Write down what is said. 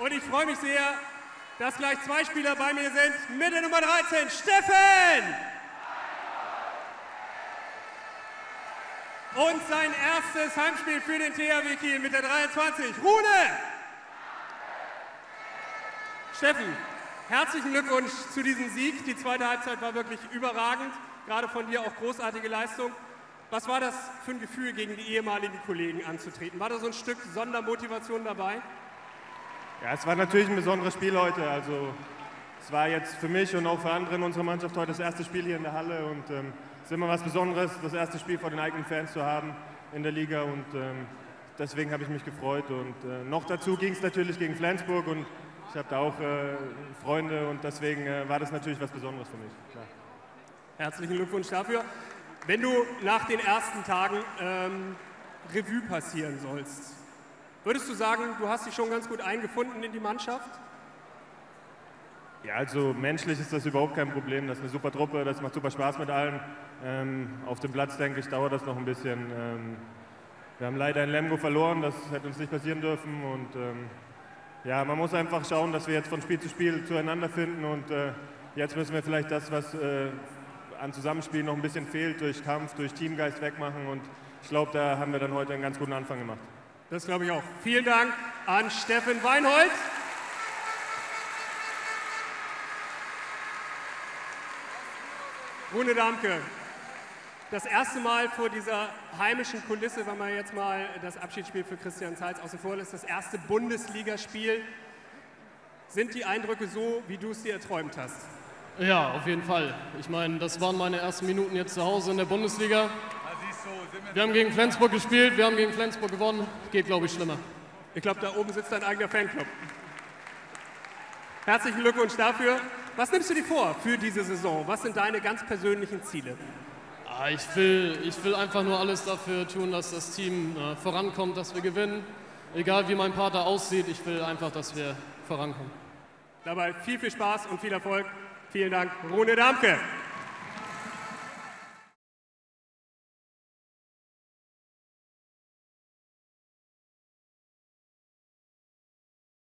Und ich freue mich sehr, dass gleich zwei Spieler bei mir sind. Mit der Nummer 13, Steffen! Und sein erstes Heimspiel für den THW Kiel mit der 23, Rune! Steffen, herzlichen Glückwunsch zu diesem Sieg. Die zweite Halbzeit war wirklich überragend. Gerade von dir auch großartige Leistung. Was war das für ein Gefühl, gegen die ehemaligen Kollegen anzutreten? War da so ein Stück Sondermotivation dabei? Ja, es war natürlich ein besonderes Spiel heute. Also es war jetzt für mich und auch für andere in unserer Mannschaft heute das erste Spiel hier in der Halle. Und es ist immer was Besonderes, das erste Spiel vor den eigenen Fans zu haben in der Liga. Und deswegen habe ich mich gefreut. Und noch dazu ging es natürlich gegen Flensburg. Und ich habe da auch Freunde. Und deswegen war das natürlich was Besonderes für mich. Klar. Herzlichen Glückwunsch dafür. Wenn du nach den ersten Tagen Revue passieren sollst, würdest du sagen, du hast dich schon ganz gut eingefunden in die Mannschaft? Ja, also menschlich ist das überhaupt kein Problem. Das ist eine super Truppe, das macht super Spaß mit allen. Auf dem Platz, denke ich, dauert das noch ein bisschen. Wir haben leider in Lemgo verloren, das hätte uns nicht passieren dürfen. Und ja, man muss einfach schauen, dass wir jetzt von Spiel zu Spiel zueinander finden. Und jetzt müssen wir vielleicht das, was an Zusammenspiel noch ein bisschen fehlt, durch Kampf, durch Teamgeist wegmachen. Und ich glaube, da haben wir dann heute einen ganz guten Anfang gemacht. Das glaube ich auch. Vielen Dank an Steffen Weinhold. Rune Damke, das erste Mal vor dieser heimischen Kulisse, wenn man jetzt mal das Abschiedsspiel für Christian Zeitz außen vor lässt, das erste Bundesligaspiel. Sind die Eindrücke so, wie du es dir erträumt hast? Ja, auf jeden Fall. Ich meine, das waren meine ersten Minuten jetzt zu Hause in der Bundesliga. Wir haben gegen Flensburg gespielt, wir haben gegen Flensburg gewonnen. Geht, glaube ich, schlimmer. Ich glaube, da oben sitzt dein eigener Fanclub. Herzlichen Glückwunsch dafür. Was nimmst du dir vor für diese Saison? Was sind deine ganz persönlichen Ziele? Ich will einfach nur alles dafür tun, dass das Team vorankommt, dass wir gewinnen. Egal wie mein Part aussieht, ich will einfach, dass wir vorankommen. Dabei viel Spaß und viel Erfolg. Vielen Dank, Rune Damke.